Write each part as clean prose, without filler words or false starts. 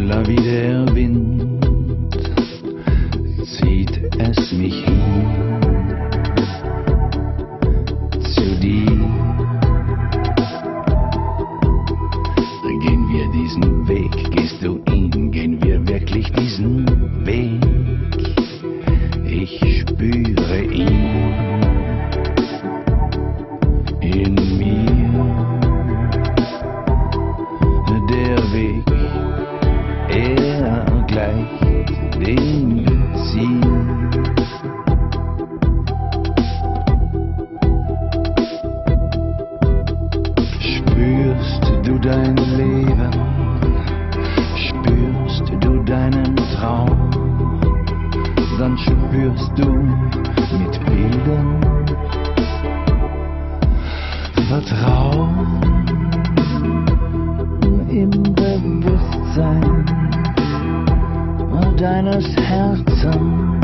schneller wie der Wind zieht es mich hin zu dir. Gehen wir diesen Weg, gehst du ihn, gehen wir wirklich diesen Weg? Ich spüre ihn in mir, der Weg, er gleicht dem Ziel. Spürst du dein Leben, spürst du deinen Traum, dann spürst du mit Bildern Vertrauen im Bewusstsein deines Herzens,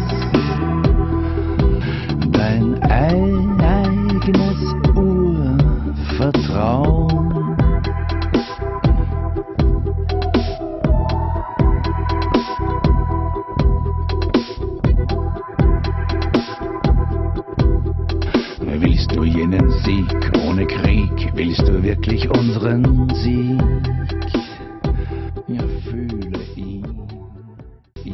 dein eigenes Urvertrauen. Willst du jenen Sieg ohne Krieg? Willst du wirklich unseren Sieg?